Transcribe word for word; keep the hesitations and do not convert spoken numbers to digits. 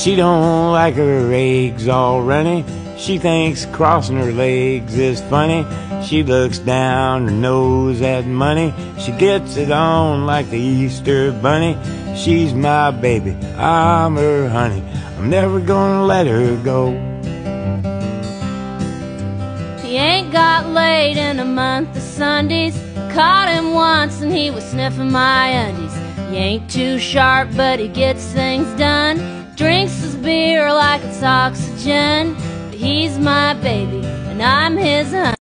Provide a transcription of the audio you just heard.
She don't like her eggs all runny. She thinks crossing her legs is funny. She looks down her nose at money. She gets it on like the Easter bunny. She's my baby, I'm her honey. I'm never gonna let her go. He ain't got laid in a month of Sundays. Caught him once and he was sniffing my undies. He ain't too sharp but he gets things done. Drinks his beer like it's oxygen. But he's my baby and I'm his honey.